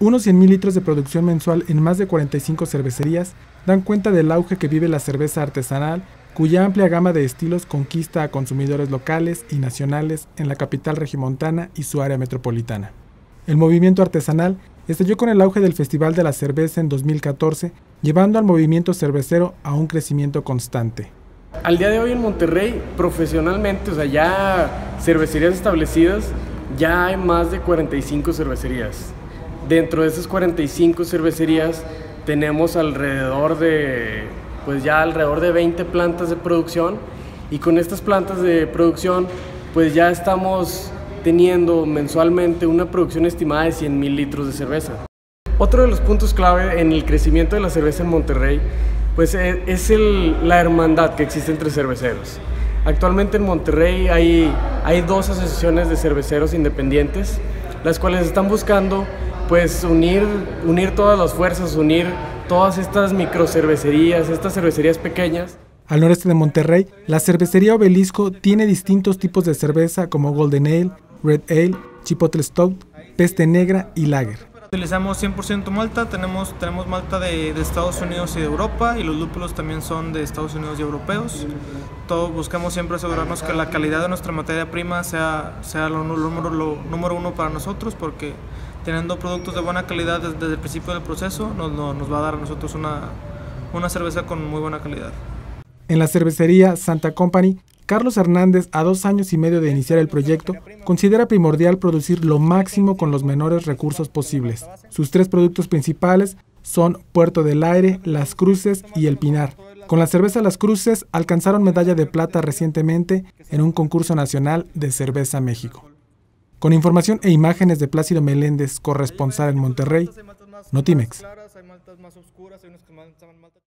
Unos 100,000 litros de producción mensual en más de 45 cervecerías dan cuenta del auge que vive la cerveza artesanal, cuya amplia gama de estilos conquista a consumidores locales y nacionales en la capital regiomontana y su área metropolitana. El movimiento artesanal estalló con el auge del Festival de la Cerveza en 2014, llevando al movimiento cervecero a un crecimiento constante. Al día de hoy en Monterrey, profesionalmente, o sea, ya cervecerías establecidas, ya hay más de 45 cervecerías. Dentro de esas 45 cervecerías tenemos alrededor de 20 plantas de producción, y con estas plantas de producción pues ya estamos teniendo mensualmente una producción estimada de 100,000 litros de cerveza. Otro de los puntos clave en el crecimiento de la cerveza en Monterrey pues es la hermandad que existe entre cerveceros. Actualmente en Monterrey hay dos asociaciones de cerveceros independientes, las cuales están buscando pues unir todas las fuerzas, unir todas estas microcervecerías, estas cervecerías pequeñas. Al noreste de Monterrey, la cervecería Obelisco tiene distintos tipos de cerveza como Golden Ale, Red Ale, Chipotle Stout, Peste Negra y Lager. Utilizamos 100% malta, tenemos malta de Estados Unidos y de Europa, y los lúpulos también son de Estados Unidos y europeos. Buscamos siempre asegurarnos que la calidad de nuestra materia prima sea lo número uno para nosotros, porque teniendo productos de buena calidad desde el principio del proceso nos va a dar a nosotros una cerveza con muy buena calidad. En la cervecería Santa Company, Carlos Hernández, a 2 años y medio de iniciar el proyecto, considera primordial producir lo máximo con los menores recursos posibles. Sus 3 productos principales son Puerto del Aire, Las Cruces y El Pinar. Con la cerveza Las Cruces alcanzaron medalla de plata recientemente en un concurso nacional de Cerveza México. Con información e imágenes de Plácido Meléndez, corresponsal en Monterrey, Notimex.